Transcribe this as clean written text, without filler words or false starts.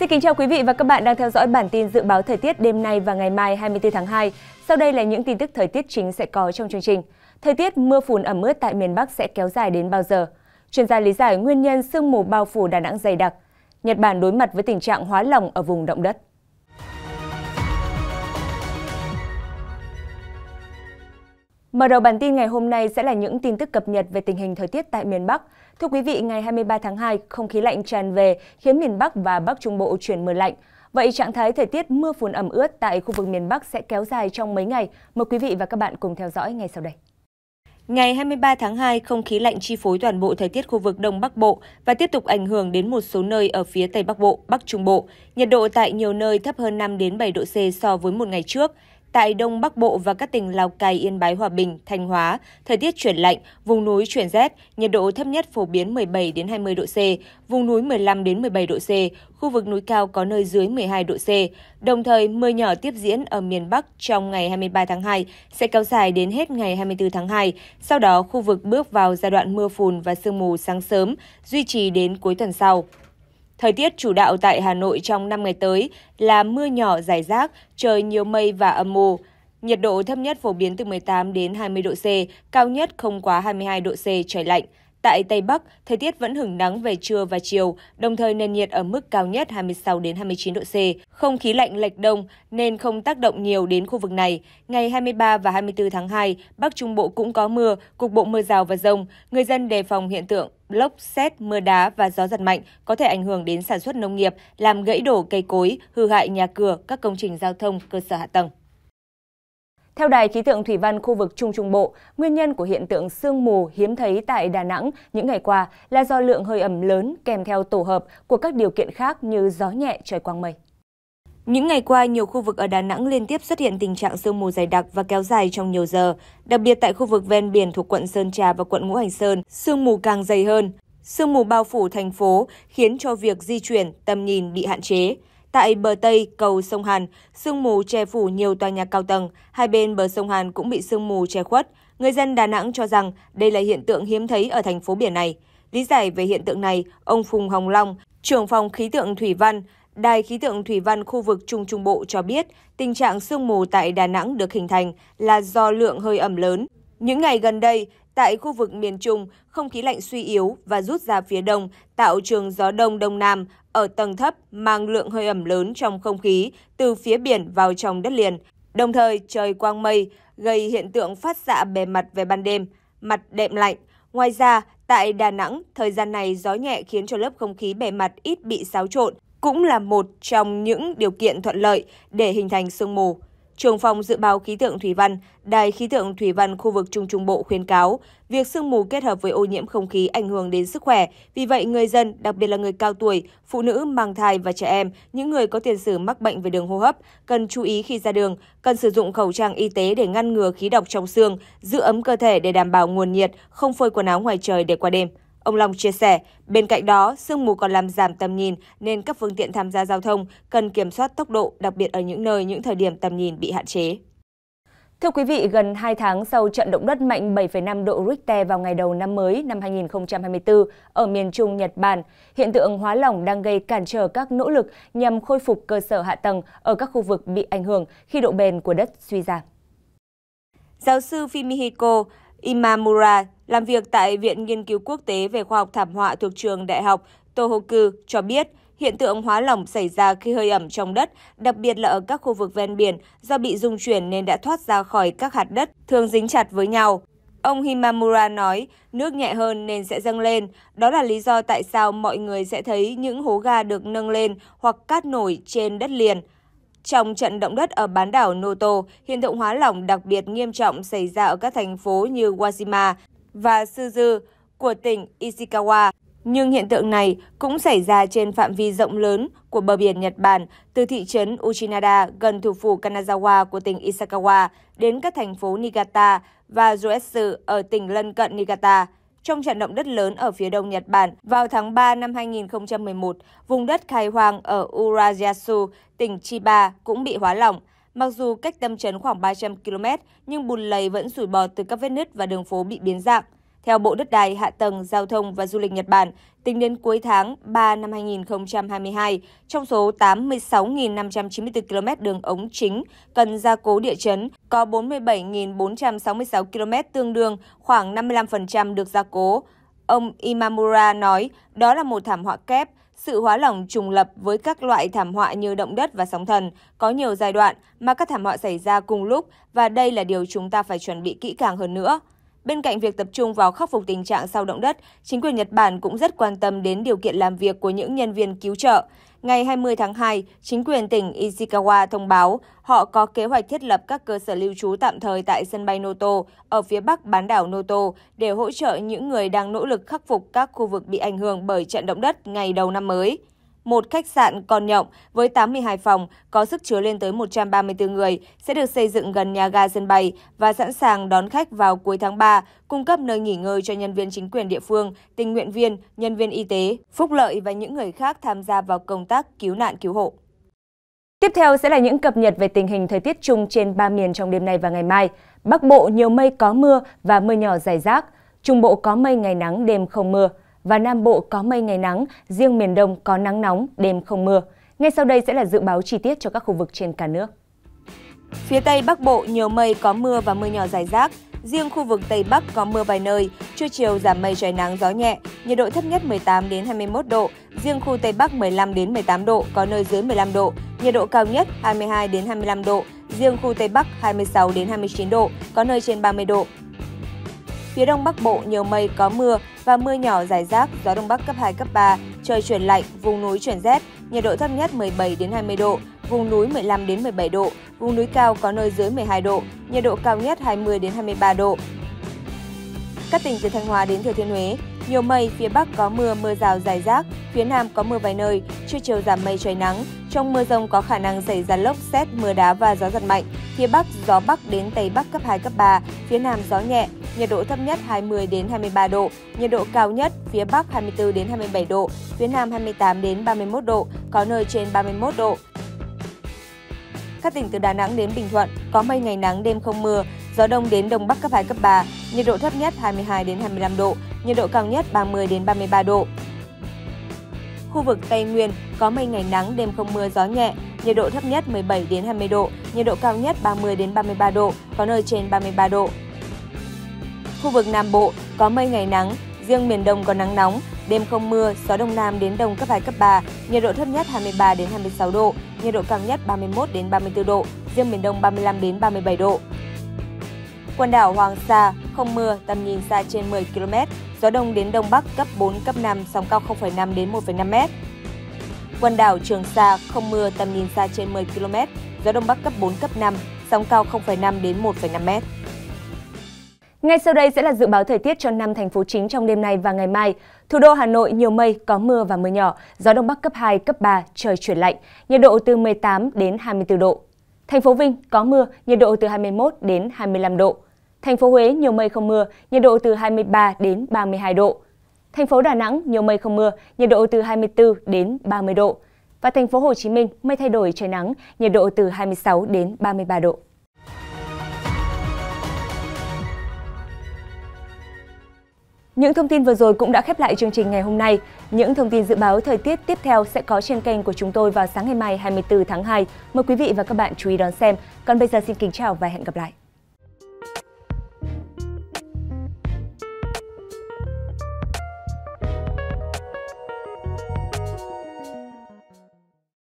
Xin kính chào quý vị và các bạn đang theo dõi bản tin dự báo thời tiết đêm nay và ngày mai 24 tháng 2. Sau đây là những tin tức thời tiết chính sẽ có trong chương trình. Thời tiết mưa phùn ẩm ướt tại miền Bắc sẽ kéo dài đến bao giờ? Chuyên gia lý giải nguyên nhân sương mù bao phủ Đà Nẵng dày đặc. Nhật Bản đối mặt với tình trạng hóa lỏng ở vùng động đất. Mở đầu bản tin ngày hôm nay sẽ là những tin tức cập nhật về tình hình thời tiết tại miền Bắc. Thưa quý vị, ngày 23 tháng 2, không khí lạnh tràn về khiến miền Bắc và Bắc Trung Bộ chuyển mưa lạnh. Vậy trạng thái thời tiết mưa phùn ẩm ướt tại khu vực miền Bắc sẽ kéo dài trong mấy ngày? Mời quý vị và các bạn cùng theo dõi ngay sau đây. Ngày 23 tháng 2, không khí lạnh chi phối toàn bộ thời tiết khu vực Đông Bắc Bộ và tiếp tục ảnh hưởng đến một số nơi ở phía Tây Bắc Bộ, Bắc Trung Bộ. Nhiệt độ tại nhiều nơi thấp hơn 5 đến 7 độ C so với một ngày trước. Tại Đông Bắc Bộ và các tỉnh Lào Cai, Yên Bái, Hòa Bình, Thanh Hóa, thời tiết chuyển lạnh, vùng núi chuyển rét, nhiệt độ thấp nhất phổ biến 17 đến 20 độ C, vùng núi 15 đến 17 độ C, khu vực núi cao có nơi dưới 12 độ C. Đồng thời, mưa nhỏ tiếp diễn ở miền Bắc trong ngày 23 tháng 2 sẽ kéo dài đến hết ngày 24 tháng 2. Sau đó, khu vực bước vào giai đoạn mưa phùn và sương mù sáng sớm, duy trì đến cuối tuần sau. Thời tiết chủ đạo tại Hà Nội trong 5 ngày tới là mưa nhỏ rải rác, trời nhiều mây và âm u. Nhiệt độ thấp nhất phổ biến từ 18 đến 20 độ C, cao nhất không quá 22 độ C, trời lạnh. Tại Tây Bắc, thời tiết vẫn hửng nắng về trưa và chiều, đồng thời nền nhiệt ở mức cao nhất 26 đến 29 độ C. Không khí lạnh lệch đông nên không tác động nhiều đến khu vực này. Ngày 23 và 24 tháng 2, Bắc Trung Bộ cũng có mưa, cục bộ mưa rào và dông. Người dân đề phòng hiện tượng lốc, sét, mưa đá và gió giật mạnh có thể ảnh hưởng đến sản xuất nông nghiệp, làm gãy đổ cây cối, hư hại nhà cửa, các công trình giao thông, cơ sở hạ tầng. Theo Đài khí tượng thủy văn khu vực Trung Trung Bộ, nguyên nhân của hiện tượng sương mù hiếm thấy tại Đà Nẵng những ngày qua là do lượng hơi ẩm lớn kèm theo tổ hợp của các điều kiện khác như gió nhẹ, trời quang mây. Những ngày qua, nhiều khu vực ở Đà Nẵng liên tiếp xuất hiện tình trạng sương mù dày đặc và kéo dài trong nhiều giờ. Đặc biệt tại khu vực ven biển thuộc quận Sơn Trà và quận Ngũ Hành Sơn, sương mù càng dày hơn. Sương mù bao phủ thành phố khiến cho việc di chuyển, tầm nhìn bị hạn chế. Tại bờ Tây, cầu sông Hàn, sương mù che phủ nhiều tòa nhà cao tầng, hai bên bờ sông Hàn cũng bị sương mù che khuất. Người dân Đà Nẵng cho rằng đây là hiện tượng hiếm thấy ở thành phố biển này. Lý giải về hiện tượng này, ông Phùng Hồng Long, trưởng phòng khí tượng thủy văn, Đài khí tượng thủy văn khu vực Trung Trung Bộ cho biết, tình trạng sương mù tại Đà Nẵng được hình thành là do lượng hơi ẩm lớn. Những ngày gần đây, tại khu vực miền Trung, không khí lạnh suy yếu và rút ra phía đông, tạo trường gió đông đông nam ở tầng thấp mang lượng hơi ẩm lớn trong không khí từ phía biển vào trong đất liền. Đồng thời, trời quang mây gây hiện tượng phát xạ bề mặt về ban đêm, mặt đệm lạnh. Ngoài ra, tại Đà Nẵng, thời gian này gió nhẹ khiến cho lớp không khí bề mặt ít bị xáo trộn, cũng là một trong những điều kiện thuận lợi để hình thành sương mù. Trưởng phòng dự báo khí tượng thủy văn, Đài khí tượng thủy văn khu vực Trung Trung Bộ khuyến cáo, việc sương mù kết hợp với ô nhiễm không khí ảnh hưởng đến sức khỏe. Vì vậy, người dân, đặc biệt là người cao tuổi, phụ nữ, mang thai và trẻ em, những người có tiền sử mắc bệnh về đường hô hấp, cần chú ý khi ra đường, cần sử dụng khẩu trang y tế để ngăn ngừa khí độc trong xương, giữ ấm cơ thể để đảm bảo nguồn nhiệt, không phơi quần áo ngoài trời để qua đêm. Ông Long chia sẻ, bên cạnh đó, sương mù còn làm giảm tầm nhìn nên các phương tiện tham gia giao thông cần kiểm soát tốc độ, đặc biệt ở những nơi, những thời điểm tầm nhìn bị hạn chế. Thưa quý vị, gần 2 tháng sau trận động đất mạnh 7,5 độ Richter vào ngày đầu năm mới năm 2024 ở miền Trung Nhật Bản, hiện tượng hóa lỏng đang gây cản trở các nỗ lực nhằm khôi phục cơ sở hạ tầng ở các khu vực bị ảnh hưởng khi độ bền của đất suy giảm. Giáo sư Fumihiko Imamura, làm việc tại Viện Nghiên cứu Quốc tế về khoa học thảm họa thuộc trường Đại học Tohoku cho biết, hiện tượng hóa lỏng xảy ra khi hơi ẩm trong đất, đặc biệt là ở các khu vực ven biển, do bị rung chuyển nên đã thoát ra khỏi các hạt đất thường dính chặt với nhau. Ông Imamura nói, nước nhẹ hơn nên sẽ dâng lên. Đó là lý do tại sao mọi người sẽ thấy những hố ga được nâng lên hoặc cát nổi trên đất liền. Trong trận động đất ở bán đảo Noto, hiện tượng hóa lỏng đặc biệt nghiêm trọng xảy ra ở các thành phố như Wajima và Suzu của tỉnh Ishikawa. Nhưng hiện tượng này cũng xảy ra trên phạm vi rộng lớn của bờ biển Nhật Bản, từ thị trấn Uchinada gần thủ phủ Kanazawa của tỉnh Ishikawa đến các thành phố Niigata và Yoetsu ở tỉnh lân cận Niigata. Trong trận động đất lớn ở phía đông Nhật Bản vào tháng 3 năm 2011, vùng đất khai hoang ở Urayasu, tỉnh Chiba cũng bị hóa lỏng. Mặc dù cách tâm chấn khoảng 300 km, nhưng bùn lầy vẫn sủi bọt từ các vết nứt và đường phố bị biến dạng. Theo Bộ Đất đai, Hạ tầng, Giao thông và Du lịch Nhật Bản, tính đến cuối tháng 3 năm 2022, trong số 86.594 km đường ống chính cần gia cố địa chấn, có 47.466 km tương đương khoảng 55% được gia cố. Ông Imamura nói đó là một thảm họa kép, sự hóa lỏng trùng lập với các loại thảm họa như động đất và sóng thần, có nhiều giai đoạn mà các thảm họa xảy ra cùng lúc và đây là điều chúng ta phải chuẩn bị kỹ càng hơn nữa. Bên cạnh việc tập trung vào khắc phục tình trạng sau động đất, chính quyền Nhật Bản cũng rất quan tâm đến điều kiện làm việc của những nhân viên cứu trợ. Ngày 20 tháng 2, chính quyền tỉnh Ishikawa thông báo họ có kế hoạch thiết lập các cơ sở lưu trú tạm thời tại sân bay Noto ở phía bắc bán đảo Noto để hỗ trợ những người đang nỗ lực khắc phục các khu vực bị ảnh hưởng bởi trận động đất ngày đầu năm mới. Một khách sạn Con Nhộng với 82 phòng có sức chứa lên tới 134 người sẽ được xây dựng gần nhà ga sân bay và sẵn sàng đón khách vào cuối tháng 3, cung cấp nơi nghỉ ngơi cho nhân viên chính quyền địa phương, tình nguyện viên, nhân viên y tế, phúc lợi và những người khác tham gia vào công tác cứu nạn cứu hộ. Tiếp theo sẽ là những cập nhật về tình hình thời tiết chung trên 3 miền trong đêm nay và ngày mai. Bắc Bộ nhiều mây có mưa và mưa nhỏ rải rác, Trung Bộ có mây ngày nắng đêm không mưa. Và Nam Bộ có mây ngày nắng, riêng miền Đông có nắng nóng, đêm không mưa. Ngay sau đây sẽ là dự báo chi tiết cho các khu vực trên cả nước. Phía Tây Bắc Bộ nhiều mây có mưa và mưa nhỏ rải rác. Riêng khu vực Tây Bắc có mưa vài nơi, trưa chiều giảm mây trời nắng gió nhẹ, nhiệt độ thấp nhất 18 đến 21 độ, riêng khu Tây Bắc 15 đến 18 độ, có nơi dưới 15 độ, nhiệt độ cao nhất 22 đến 25 độ, riêng khu Tây Bắc 26 đến 29 độ, có nơi trên 30 độ. Phía Đông Bắc Bộ nhiều mây có mưa và mưa nhỏ rải rác, gió Đông Bắc cấp 2, cấp 3, trời chuyển lạnh, vùng núi chuyển rét, nhiệt độ thấp nhất 17 đến 20 độ, vùng núi 15 đến 17 độ, vùng núi cao có nơi dưới 12 độ, nhiệt độ cao nhất 20 đến 23 độ. Các tỉnh từ Thanh Hóa đến Thừa Thiên Huế, nhiều mây, phía Bắc có mưa, mưa rào rải rác, phía Nam có mưa vài nơi, trưa chiều giảm mây trời nắng. Trong mưa dông có khả năng xảy ra lốc, sét, mưa đá và gió giật mạnh. Phía Bắc gió Bắc đến Tây Bắc cấp 2, cấp 3, phía Nam gió nhẹ, nhiệt độ thấp nhất 20 đến 23 độ, nhiệt độ cao nhất phía Bắc 24 đến 27 độ, phía Nam 28 đến 31 độ, có nơi trên 31 độ. Các tỉnh từ Đà Nẵng đến Bình Thuận có mây ngày nắng đêm không mưa, gió đông đến đông bắc cấp 2, cấp 3, nhiệt độ thấp nhất 22 đến 25 độ, nhiệt độ cao nhất 30 đến 33 độ. Khu vực Tây Nguyên có mây ngày nắng đêm không mưa gió nhẹ, nhiệt độ thấp nhất 17 đến 20 độ, nhiệt độ cao nhất 30 đến 33 độ, có nơi trên 33 độ. Khu vực Nam Bộ có mây ngày nắng, riêng miền Đông có nắng nóng, đêm không mưa, gió Đông Nam đến Đông cấp 2, cấp 3, nhiệt độ thấp nhất 23 đến 26 độ, nhiệt độ cao nhất 31 đến 34 độ, riêng miền Đông 35 đến 37 độ. Quần đảo Hoàng Sa không mưa, tầm nhìn xa trên 10 km, gió Đông đến Đông Bắc cấp 4, cấp 5, sóng cao 0,5 đến 1,5 m. Quần đảo Trường Sa không mưa, tầm nhìn xa trên 10 km, gió Đông Bắc cấp 4, cấp 5, sóng cao 0,5 đến 1,5 m. Ngay sau đây sẽ là dự báo thời tiết cho 5 thành phố chính trong đêm nay và ngày mai. Thủ đô Hà Nội nhiều mây, có mưa và mưa nhỏ, gió Đông Bắc cấp 2, cấp 3, trời chuyển lạnh, nhiệt độ từ 18 đến 24 độ. Thành phố Vinh có mưa, nhiệt độ từ 21 đến 25 độ. Thành phố Huế nhiều mây không mưa, nhiệt độ từ 23 đến 32 độ. Thành phố Đà Nẵng nhiều mây không mưa, nhiệt độ từ 24 đến 30 độ. Và thành phố Hồ Chí Minh mây thay đổi trời nắng, nhiệt độ từ 26 đến 33 độ. Những thông tin vừa rồi cũng đã khép lại chương trình ngày hôm nay. Những thông tin dự báo thời tiết tiếp theo sẽ có trên kênh của chúng tôi vào sáng ngày mai 24 tháng 2. Mời quý vị và các bạn chú ý đón xem. Còn bây giờ xin kính chào và hẹn gặp lại.